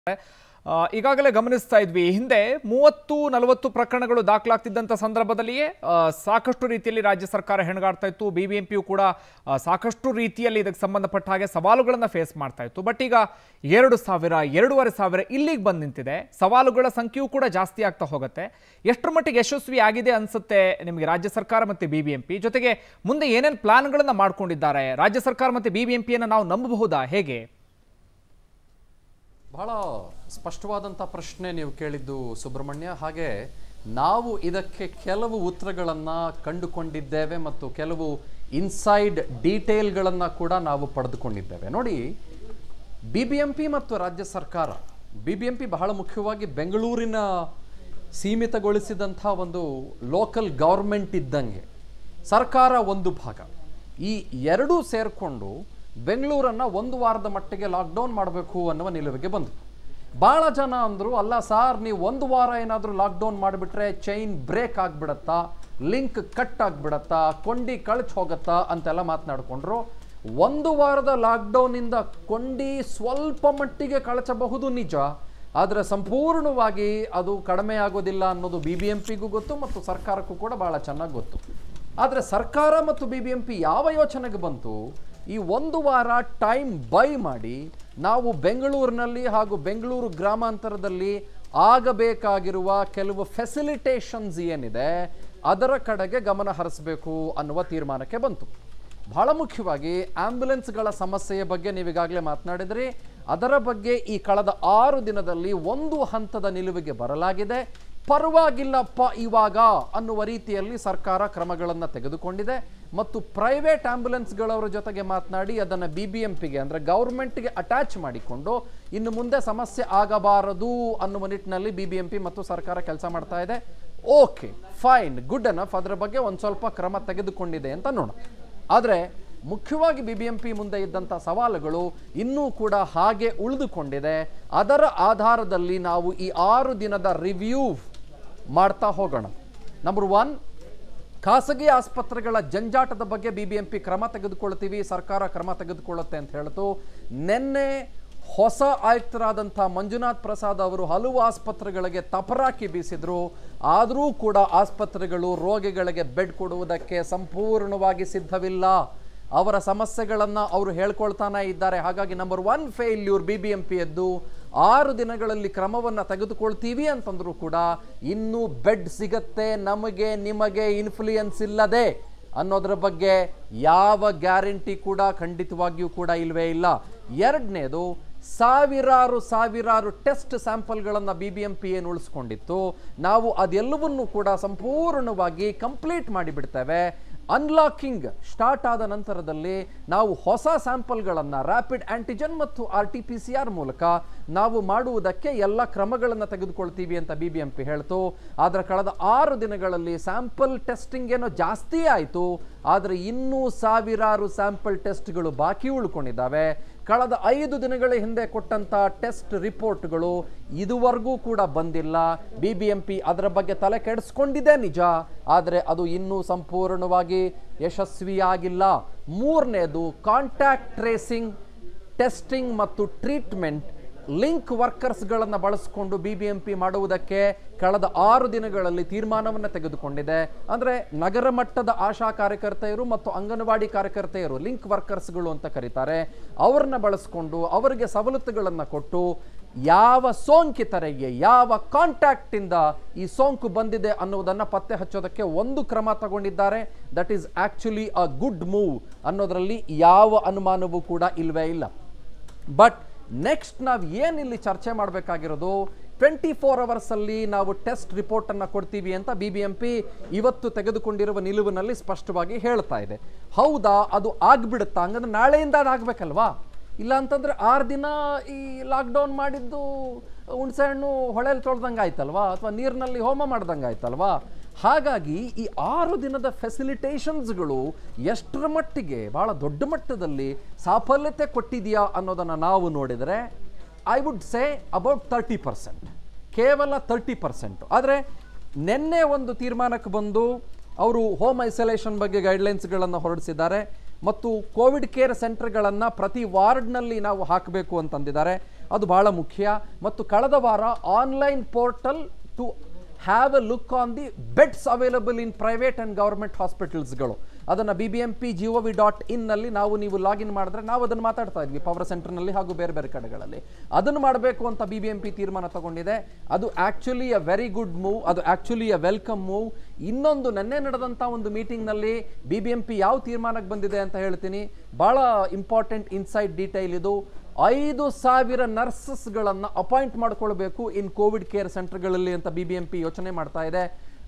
ಈಗಾಗಲೇ ಗಮನಿಸ್ತಾ ಇದ್ವಿ ಹಿಂದೆ 30-40 ಪ್ರಕರಣಗಳು ದಾಖಲಾಗ್ತಿದ್ದಂತ ಸಂದರ್ಭದಲ್ಲಿಯೇ ಸಾಕಷ್ಟು ರೀತಿಯಲ್ಲಿ ರಾಜ್ಯ ಸರ್ಕಾರ ಹೆಣಗಾಡ್ತಾ ಇತ್ತು. ಬಿಬಿಎಂಪಿಯು ಕೂಡ ಸಾಕಷ್ಟು ರೀತಿಯಲ್ಲಿ ಇದಕ್ಕೆ ಸಂಬಂಧಪಟ್ಟ ಹಾಗೆ ಸವಾಲುಗಳನ್ನು ಫೇಸ್ ಮಾಡ್ತಾ ಇತ್ತು. ಬಟ್ ಈಗ 2000 2500 ಇಲ್ಲಿಗೆ ಬಂದು ನಿಂತಿದೆ. ಸವಾಲುಗಳ ಸಂಖ್ಯೆಯೂ ಕೂಡ ಜಾಸ್ತಿ ಆಗ್ತಾ ಹೋಗುತ್ತೆ. ಎಷ್ಟರ ಮಟ್ಟಿಗೆ ಯಶಸ್ವಿ ಆಗಿದೆ ಅನ್ಸುತ್ತೆ ನಿಮಗೆ ರಾಜ್ಯ ಸರ್ಕಾರ ಮತ್ತು ಬಿಬಿಎಂಪಿ? ಜೊತೆಗೆ ಮುಂದೆ ಏನೇನು ಪ್ಲಾನ್ಗಳನ್ನು ಮಾಡ್ಕೊಂಡಿದ್ದಾರೆ ರಾಜ್ಯ ಸರ್ಕಾರ ಮತ್ತು ಬಿಬಿಎಂಪಿಯನ್ನು ನಾವು ನಂಬಬಹುದಾ? ಹೇಗೆ? ಬಹಳ ಸ್ಪಷ್ಟವಾದಂಥ ಪ್ರಶ್ನೆ ನೀವು ಕೇಳಿದ್ದು ಸುಬ್ರಹ್ಮಣ್ಯ. ಹಾಗೆ ನಾವು ಇದಕ್ಕೆ ಕೆಲವು ಉತ್ತರಗಳನ್ನು ಕಂಡುಕೊಂಡಿದ್ದೇವೆ ಮತ್ತು ಕೆಲವು ಇನ್ಸೈಡ್ ಡೀಟೇಲ್ಗಳನ್ನು ಕೂಡ ನಾವು ಪಡೆದುಕೊಂಡಿದ್ದೇವೆ. ನೋಡಿ, ಬಿಬಿಎಂಪಿ ಮತ್ತು ರಾಜ್ಯ ಸರ್ಕಾರ, ಬಿಬಿಎಂಪಿ ಬಹಳ ಮುಖ್ಯವಾಗಿ ಬೆಂಗಳೂರಿನ ಸೀಮಿತಗೊಳಿಸಿದಂಥ ಒಂದು ಲೋಕಲ್ ಗೌರ್ಮೆಂಟ್ ಇದ್ದಂಗೆ, ಸರ್ಕಾರ ಒಂದು ಭಾಗ, ಈ ಎರಡೂ ಸೇರಿಕೊಂಡು ಬೆಂಗಳೂರನ್ನು ಒಂದು ವಾರದ ಮಟ್ಟಿಗೆ ಲಾಕ್ಡೌನ್ ಮಾಡಬೇಕು ಅನ್ನುವ ನಿಲುವಿಗೆ ಬಂದರು. ಭಾಳ ಜನ ಅಂದರು, ಅಲ್ಲ ಸಾರ್, ನೀವು ಒಂದು ವಾರ ಏನಾದರೂ ಲಾಕ್ಡೌನ್ ಮಾಡಿಬಿಟ್ರೆ ಚೈನ್ ಬ್ರೇಕ್ ಆಗಿಬಿಡತ್ತಾ, ಲಿಂಕ್ ಕಟ್ ಆಗಿಬಿಡತ್ತಾ, ಕೊಂಡಿ ಕಳಚಿ ಹೋಗುತ್ತಾ ಅಂತೆಲ್ಲ ಮಾತನಾಡಿಕೊಂಡ್ರು. ಒಂದು ವಾರದ ಲಾಕ್ಡೌನಿಂದ ಕೊಂಡಿ ಸ್ವಲ್ಪ ಮಟ್ಟಿಗೆ ಕಳಚಬಹುದು ನಿಜ, ಆದರೆ ಸಂಪೂರ್ಣವಾಗಿ ಅದು ಕಡಿಮೆ ಆಗೋದಿಲ್ಲ ಅನ್ನೋದು ಬಿಬಿಎಂಪಿಗೂ ಗೊತ್ತು ಮತ್ತು ಸರ್ಕಾರಕ್ಕೂ ಕೂಡ ಭಾಳ ಚೆನ್ನಾಗಿ ಗೊತ್ತು. ಆದರೆ ಸರ್ಕಾರ ಮತ್ತು ಬಿಬಿಎಂಪಿ ಯಾವ ಯೋಚನೆಗೆ ಬಂತು, ಈ ಒಂದು ವಾರ ಟೈಮ್ ಬೈ ಮಾಡಿ ನಾವು ಬೆಂಗಳೂರಿನಲ್ಲಿ ಹಾಗೂ ಬೆಂಗಳೂರು ಗ್ರಾಮಾಂತರದಲ್ಲಿ ಆಗಬೇಕಾಗಿರುವ ಕೆಲವು ಫೆಸಿಲಿಟೇಷನ್ಸ್ ಏನಿದೆ ಅದರ ಕಡೆಗೆ ಗಮನ ಹರಿಸಬೇಕು ಅನ್ನುವ ತೀರ್ಮಾನಕ್ಕೆ ಬಂತು. ಬಹಳ ಮುಖ್ಯವಾಗಿ ಆಂಬ್ಯುಲೆನ್ಸ್ಗಳ ಸಮಸ್ಯೆಯ ಬಗ್ಗೆ ನೀವೀಗಾಗಲೇ ಮಾತನಾಡಿದ್ರಿ. ಅದರ ಬಗ್ಗೆ ಈ ಕಳೆದ 6 ದಿನದಲ್ಲಿ ಒಂದು ಹಂತದ ನಿಲುವಿಗೆ ಬರಲಾಗಿದೆ. ಪರವಾಗಿಲ್ಲಪ್ಪ ಇವಾಗ ಅನ್ನುವ ರೀತಿಯಲ್ಲಿ ಸರ್ಕಾರ ಕ್ರಮಗಳನ್ನು ತೆಗೆದುಕೊಂಡಿದೆ ಮತ್ತು ಪ್ರೈವೇಟ್ ಆಂಬ್ಯುಲೆನ್ಸ್ಗಳವರ ಜೊತೆಗೆ ಮಾತನಾಡಿ ಅದನ್ನು ಬಿಬಿಎಂಪಿಗೆ ಅಂದರೆ ಗೌರ್ಮೆಂಟ್ಗೆ ಅಟ್ಯಾಚ್ ಮಾಡಿಕೊಂಡು ಇನ್ನು ಮುಂದೆ ಸಮಸ್ಯೆ ಆಗಬಾರದು ಅನ್ನುವ ನಿಟ್ಟಿನಲ್ಲಿ ಬಿಬಿಎಂಪಿ ಮತ್ತು ಸರ್ಕಾರ ಕೆಲಸ ಮಾಡ್ತಾ ಇದೆ. Okay, fine, good enough. ಅದರ ಬಗ್ಗೆ ಒಂದು ಸ್ವಲ್ಪ ಕ್ರಮ ತೆಗೆದುಕೊಂಡಿದೆ ಅಂತ ನೋಡೋಣ. ಆದರೆ ಮುಖ್ಯವಾಗಿ ಬಿಬಿಎಂಪಿ ಮುಂದೆ ಇದ್ದಂಥ ಸವಾಲುಗಳು ಇನ್ನೂ ಕೂಡ ಹಾಗೆ ಉಳಿದುಕೊಂಡಿದೆ. ಅದರ ಆಧಾರದಲ್ಲಿ ನಾವು ಈ 6 ದಿನದ ರಿವ್ಯೂ ಮಾಡ್ತಾ ಹೋಗೋಣ. ನಂಬರ್ 1, ಖಾಸಗಿ ಆಸ್ಪತ್ರೆಗಳ ಜಂಜಾಟದ ಬಗ್ಗೆ ಬಿಬಿಎಂಪಿ ಕ್ರಮ ತೆಗೆದುಕೊಳ್ತೀವಿ, ಸರ್ಕಾರ ಕ್ರಮ ತೆಗೆದುಕೊಳ್ಳುತ್ತೆ ಅಂತ ಹೇಳ್ತು. ನಿನ್ನೆ ಹೊಸ ಆಯುಕ್ತರಾದಂಥ ಮಂಜುನಾಥ್ ಪ್ರಸಾದ್ ಅವರು ಹಲವು ಆಸ್ಪತ್ರೆಗಳಿಗೆ ತಪರಾಕಿ ಬೀಸಿದ್ರು. ಆದರೂ ಕೂಡ ಆಸ್ಪತ್ರೆಗಳು ರೋಗಿಗಳಿಗೆ ಬೆಡ್ ಕೊಡುವುದಕ್ಕೆ ಸಂಪೂರ್ಣವಾಗಿ ಸಿದ್ಧವಿಲ್ಲ. ಅವರ ಸಮಸ್ಯೆಗಳನ್ನು ಅವರು ಹೇಳ್ಕೊಳ್ತಾನೆ ಇದ್ದಾರೆ. ಹಾಗಾಗಿ ನಂಬರ್ 1 ಫೇಲ್ಯೂರ್ ಬಿಬಿಎಂಪಿಯದ್ದು. 6 ದಿನಗಳಲ್ಲಿ ಕ್ರಮವನ್ನು ತೆಗೆದುಕೊಳ್ತೀವಿ ಅಂತಂದರೂ ಕೂಡ ಇನ್ನೂ ಬೆಡ್ ಸಿಗತ್ತೆ ನಮಗೆ ನಿಮಗೆ ಇನ್ಫ್ಲೂಯೆನ್ಸ್ ಇಲ್ಲದೆ ಅನ್ನೋದ್ರ ಬಗ್ಗೆ ಯಾವ ಗ್ಯಾರಂಟಿ ಕೂಡ ಖಂಡಿತವಾಗಿಯೂ ಕೂಡ ಇಲ್ಲವೇ ಇಲ್ಲ. ಎರಡನೇದು, ಸಾವಿರಾರು ಟೆಸ್ಟ್ ಸ್ಯಾಂಪಲ್ಗಳನ್ನು ಬಿಬಿಎಂಪಿ ಏನು ಉಳಿಸ್ಕೊಂಡಿತ್ತು, ನಾವು ಅದೆಲ್ಲವನ್ನೂ ಕೂಡ ಸಂಪೂರ್ಣವಾಗಿ ಕಂಪ್ಲೀಟ್ ಮಾಡಿಬಿಡ್ತೇವೆ. ಅನ್ಲಾಕಿಂಗ್ ಸ್ಟಾರ್ಟ್ ಆದ ನಂತರದಲ್ಲಿ ನಾವು ಹೊಸ ಸ್ಯಾಂಪಲ್ಗಳನ್ನು ರ್ಯಾಪಿಡ್ ಆಂಟಿಜನ್ ಮತ್ತು RT-PCR ಮೂಲಕ ನಾವು ಮಾಡುವುದಕ್ಕೆ ಎಲ್ಲ ಕ್ರಮಗಳನ್ನು ತೆಗೆದುಕೊಳ್ತೀವಿ ಅಂತ ಬಿಬಿಎಂಪಿ ಹೇಳ್ತು. ಆದರೆ ಕಳೆದ 6 ದಿನಗಳಲ್ಲಿ ಸ್ಯಾಂಪಲ್ ಟೆಸ್ಟಿಂಗ್ ಏನೋ ಜಾಸ್ತಿ ಆಯಿತು, ಆದರೆ ಇನ್ನೂ ಸಾವಿರಾರು ಸ್ಯಾಂಪಲ್ ಟೆಸ್ಟ್ಗಳು ಬಾಕಿ ಉಳ್ಕೊಂಡಿದ್ದಾವೆ. ಕಳೆದ 5 ದಿನಗಳ ಹಿಂದೆ ಕೊಟ್ಟಂಥ ಟೆಸ್ಟ್ ರಿಪೋರ್ಟ್ಗಳು ಇದುವರೆಗೂ ಕೂಡ ಬಂದಿಲ್ಲ. ಬಿಬಿಎಂಪಿ ಅದರ ಬಗ್ಗೆ ತಲೆ ಕೆಡಿಸ್ಕೊಂಡಿದೆ ನಿಜ, ಆದರೆ ಅದು ಇನ್ನೂ ಸಂಪೂರ್ಣವಾಗಿ ಯಶಸ್ವಿಯಾಗಿಲ್ಲ. ಮೂರನೇದು, ಕಾಂಟ್ಯಾಕ್ಟ್ ಟ್ರೇಸಿಂಗ್, ಟೆಸ್ಟಿಂಗ್ ಮತ್ತು ಟ್ರೀಟ್ಮೆಂಟ್ ಲಿಂಕ್ ವರ್ಕರ್ಸ್ಗಳನ್ನು ಬಳಸಿಕೊಂಡು ಬಿಬಿಎಂಪಿ ಮಾಡುವುದಕ್ಕೆ ಕಳೆದ 6 ದಿನಗಳಲ್ಲಿ ತೀರ್ಮಾನವನ್ನು ತೆಗೆದುಕೊಂಡಿದೆ. ಅಂದರೆ ನಗರ ಮಟ್ಟದ ಆಶಾ ಕಾರ್ಯಕರ್ತೆಯರು ಮತ್ತು ಅಂಗನವಾಡಿ ಕಾರ್ಯಕರ್ತೆಯರು, ಲಿಂಕ್ ವರ್ಕರ್ಸ್ಗಳು ಅಂತ ಕರೀತಾರೆ, ಅವ್ರನ್ನ ಬಳಸಿಕೊಂಡು ಅವರಿಗೆ ಸವಲತ್ತುಗಳನ್ನು ಕೊಟ್ಟು ಯಾವ ಸೋಂಕಿತರಿಗೆ ಯಾವ ಕಾಂಟ್ಯಾಕ್ಟಿಂದ ಈ ಸೋಂಕು ಬಂದಿದೆ ಅನ್ನೋದನ್ನು ಪತ್ತೆ ಹಚ್ಚೋದಕ್ಕೆ ಒಂದು ಕ್ರಮ ತಗೊಂಡಿದ್ದಾರೆ. That is actually a good move ಅನ್ನೋದರಲ್ಲಿ ಯಾವ ಅನುಮಾನವೂ ಕೂಡ ಇಲ್ಲವೇ ಇಲ್ಲ. ಬಟ್ ನೆಕ್ಸ್ಟ್ ನಾವು ಏನಿಲ್ಲಿ ಚರ್ಚೆ ಮಾಡಬೇಕಾಗಿರೋದು, 24 ಅವರ್ಸಲ್ಲಿ ನಾವು ಟೆಸ್ಟ್ ರಿಪೋರ್ಟನ್ನು ಕೊಡ್ತೀವಿ ಅಂತ ಬಿಬಿಎಂಪಿ ಇವತ್ತು ತೆಗೆದುಕೊಂಡಿರುವ ನಿಲುವಿನಲ್ಲಿ ಸ್ಪಷ್ಟವಾಗಿ ಹೇಳ್ತಾ ಇದೆ. ಹೌದಾ, ಅದು ಆಗ್ಬಿಡುತ್ತಾ? ಹಂಗಂದ್ರೆ ನಾಳೆಯಿಂದ ಅದಾಗಬೇಕಲ್ವಾ? ಇಲ್ಲ ಅಂತಂದರೆ 6 ದಿನ ಈ ಲಾಕ್ಡೌನ್ ಮಾಡಿದ್ದು ಹುಣಸೆ ಹಣ್ಣು ಹೊಳೆಯಲ್ಲಿ ತೊಳ್ದಂಗೆ ಆಯ್ತಲ್ವಾ, ಅಥವಾ ನೀರಿನಲ್ಲಿ ಹೋಮ ಮಾಡ್ದಂಗೆ ಆಯ್ತಲ್ವಾ? ಹಾಗಾಗಿ ಈ 6 ದಿನದ ಫೆಸಿಲಿಟೇಷನ್ಸ್ಗಳು ಎಷ್ಟರ ಮಟ್ಟಿಗೆ ಭಾಳ ದೊಡ್ಡ ಮಟ್ಟದಲ್ಲಿ ಸಾಫಲ್ಯತೆ ಕೊಟ್ಟಿದೆಯಾ ಅನ್ನೋದನ್ನು ನಾವು ನೋಡಿದರೆ ಐ ವುಡ್ ಸೇ ಅಬೌಟ್ 30%, ಕೇವಲ 30%. ಆದರೆ ನಿನ್ನೆ ಒಂದು ತೀರ್ಮಾನಕ್ಕೆ ಬಂದು ಅವರು ಹೋಮ್ ಐಸೋಲೇಷನ್ ಬಗ್ಗೆ ಗೈಡ್ಲೈನ್ಸ್ಗಳನ್ನು ಹೊರಡಿಸಿದ್ದಾರೆ ಮತ್ತು ಕೋವಿಡ್ ಕೇರ್ ಸೆಂಟರ್ಗಳನ್ನು ಪ್ರತಿ ವಾರ್ಡ್ನಲ್ಲಿ ನಾವು ಹಾಕಬೇಕು ಅಂತಂದಿದ್ದಾರೆ. ಅದು ಬಹಳ ಮುಖ್ಯ. ಮತ್ತು ಕಳೆದ ವಾರ online portal to have a look on the beds available in private and government ಹಾಸ್ಪಿಟಲ್ಸ್ಗಳು, ಅದನ್ನು BBMP.gov.in ನಲ್ಲಿ ನೀವು ಲಾಗಿನ್ ಮಾಡಿದ್ರೆ ನಾವು ಅದನ್ನು ಮಾತಾಡ್ತಾ ಇದ್ವಿ ಪವರ್ ಸೆಂಟರ್ನಲ್ಲಿ ಹಾಗೂ ಬೇರೆ ಬೇರೆ ಕಡೆಗಳಲ್ಲಿ. ಅದನ್ನು ಮಾಡಬೇಕು ಅಂತ BBMP ತೀರ್ಮಾನ ತಗೊಂಡಿದೆ. ಅದು actually a very good move, ಅದು ಆ್ಯಕ್ಚುಲಿ ಅ ವೆಲ್ಕಮ್ ಮೂವ್. ಇನ್ನೊಂದು ನೆನ್ನೆ ನಡೆದಂಥ ಒಂದು ಮೀಟಿಂಗ್ನಲ್ಲಿ BBMP ಯಾವ ತೀರ್ಮಾನಕ್ಕೆ ಬಂದಿದೆ ಅಂತ ಹೇಳ್ತೀನಿ. ಭಾಳ ಇಂಪಾರ್ಟೆಂಟ್ ಇನ್ಸೈಡ್ ಡೀಟೈಲ್ ಇದು. 5,000 ನರ್ಸಸ್ಗಳನ್ನು ಅಪಾಯಿಂಟ್ ಮಾಡ್ಕೊಳ್ಬೇಕು ಇನ್ ಕೋವಿಡ್ ಕೇರ್ ಸೆಂಟರ್ಗಳಲ್ಲಿ ಅಂತ BBMP ಯೋಚನೆ ಮಾಡ್ತಾ ಇದೆ.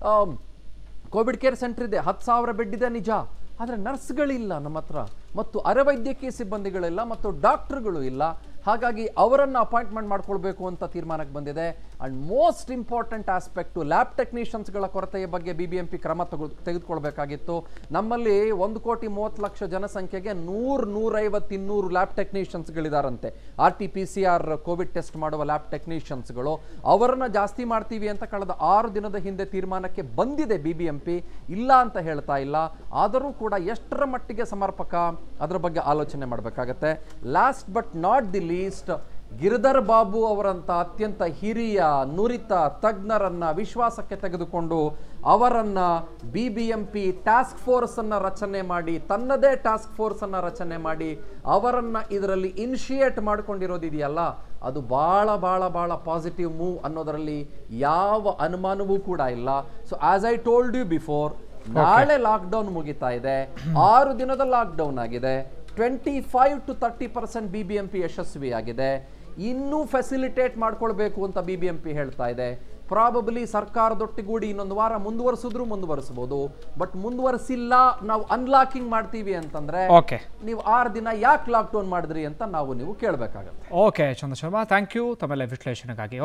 ಕೋವಿಡ್ ಕೇರ್ ಸೆಂಟರ್ ಇದೆ, 10,000 ಬೆಡ್ ಇದೆ ನಿಜ, ಆದರೆ ನರ್ಸ್ಗಳಿಲ್ಲ ನಮ್ಮ ಹತ್ರ, ಮತ್ತು ಅರೆವೈದ್ಯಕೀಯ ಸಿಬ್ಬಂದಿಗಳಿಲ್ಲ, ಮತ್ತು ಡಾಕ್ಟರ್ಗಳು ಇಲ್ಲ. ಹಾಗಾಗಿ ಅವರನ್ನು ಅಪಾಯಿಂಟ್ಮೆಂಟ್ ಮಾಡ್ಕೊಳ್ಬೇಕು ಅಂತ ತೀರ್ಮಾನಕ್ಕೆ ಬಂದಿದೆ. And most important aspect lab ಟೆಕ್ನಿಷಿಯನ್ಸ್ಗಳ ಕೊರತೆಯ ಬಗ್ಗೆ BBMP ಕ್ರಮ ತೆಗೆದುಕೊಳ್ಬೇಕಾಗಿತ್ತು. ನಮ್ಮಲ್ಲಿ 1,30,00,000 ಜನಸಂಖ್ಯೆಗೆ 100-150 ಲ್ಯಾಬ್ ಟೆಕ್ನಿಷಿಯನ್ಸ್ಗಳಿದಾರಂತೆ, RT-PCR ಕೋವಿಡ್ ಟೆಸ್ಟ್ ಮಾಡುವ ಲ್ಯಾಬ್ ಟೆಕ್ನಿಷಿಯನ್ಸ್ಗಳು. ಅವರನ್ನು ಜಾಸ್ತಿ ಮಾಡ್ತೀವಿ ಅಂತ ಕಳೆದ 6 ದಿನದ ಹಿಂದೆ ತೀರ್ಮಾನಕ್ಕೆ ಬಂದಿದೆ BBMP, ಇಲ್ಲ ಅಂತ ಹೇಳ್ತಾ ಇಲ್ಲ. ಆದರೂ ಕೂಡ ಎಷ್ಟರ ಮಟ್ಟಿಗೆ ಸಮರ್ಪಕ ಅದರ ಬಗ್ಗೆ ಆಲೋಚನೆ ಮಾಡಬೇಕಾಗತ್ತೆ. Last but not the least, Giridhar Babu ಅವರಂತ ಅತ್ಯಂತ ಹಿರಿಯ ನುರಿತ ತಜ್ಞರನ್ನ ವಿಶ್ವಾಸಕ್ಕೆ ತೆಗೆದುಕೊಂಡು ಅವರನ್ನ BBMP ಟಾಸ್ಕ್ ಫೋರ್ಸ್ ಅನ್ನ ರಚನೆ ಮಾಡಿ, ತನ್ನದೇ ಟಾಸ್ಕ್ ಫೋರ್ಸ್ ಅನ್ನ ರಚನೆ ಮಾಡಿ ಅವರನ್ನ ಇದರಲ್ಲಿ ಇನಿಷಿಯೇಟ್ ಮಾಡ್ಕೊಂಡಿರೋದಿದೆಯಲ್ಲ, ಅದು ಬಹಳ ಬಹಳ ಬಹಳ ಪಾಸಿಟಿವ್ ಮೂವ್ ಅನ್ನೋದರಲ್ಲಿ ಯಾವ ಅನುಮಾನವೂ ಕೂಡ ಇಲ್ಲ. So as I told you before, ನಾಳೆ ಲಾಕ್ಡೌನ್ ಮುಗಿತಾ ಇದೆ, 6 ದಿನದ ಲಾಕ್ಡೌನ್ ಆಗಿದೆ, 25 to 30% BBMP ಯಶಸ್ವಿಯಾಗಿದೆ. ಇನ್ನೂ ಫೆಸಿಲಿಟೇಟ್ ಮಾಡ್ಕೊಳ್ಬೇಕು ಅಂತ BBMP ಹೇಳ್ತಾ ಇದೆ. ಪ್ರಾಬಬ್ಲಿ ಸರ್ಕಾರದೊಟ್ಟಿಗೂಡಿ ಇನ್ನೊಂದು ವಾರ ಮುಂದುವರಿಸಬಹುದು, ಬಟ್ ಮುಂದುವರಿಸಿಲ್ಲ, ನಾವು ಅನ್ಲಾಕಿಂಗ್ ಮಾಡ್ತೀವಿ ಅಂತಂದ್ರೆ ನೀವು 6 ದಿನ ಯಾಕೆ ಲಾಕ್ಡೌನ್ ಮಾಡಿದ್ರಿ ಅಂತ ನೀವು ಕೇಳಬೇಕಾಗತ್ತೆ. Okay Chandra Sharma, thank you ತಮ್ಮೆಲ್ಲ ವಿಶ್ಲೇಷಣೆಗಾಗಿ.